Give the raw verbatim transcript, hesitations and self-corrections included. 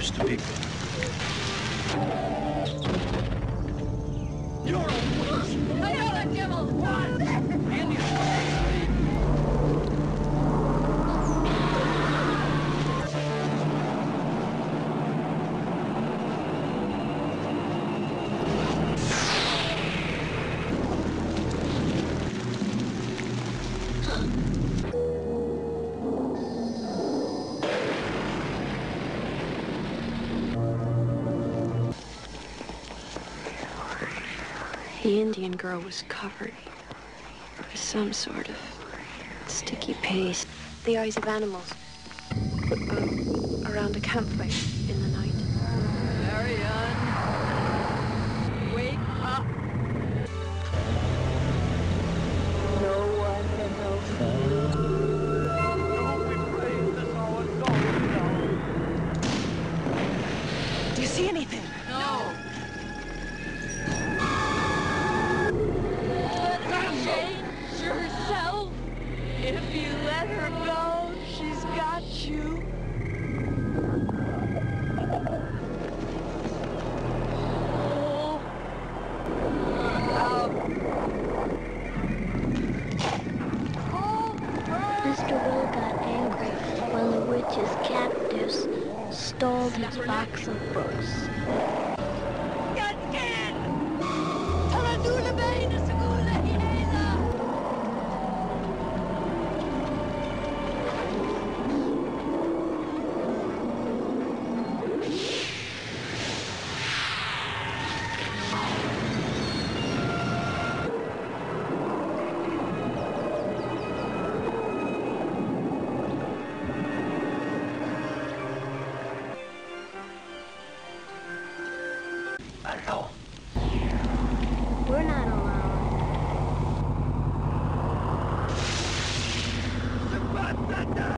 used to be. You're a worse. I know the devil. What? Andy. The Indian girl was covered with some sort of sticky paste. The eyes of animals uh, around a campfire in the night. Marion, wake up. No one can help you. Don't we pray that no one goes down? Do you see anything? No. Change yourself. If you let her go, she's got you. Oh. Out. Oh, Mister Will got angry when the witch's captors stole his box of books.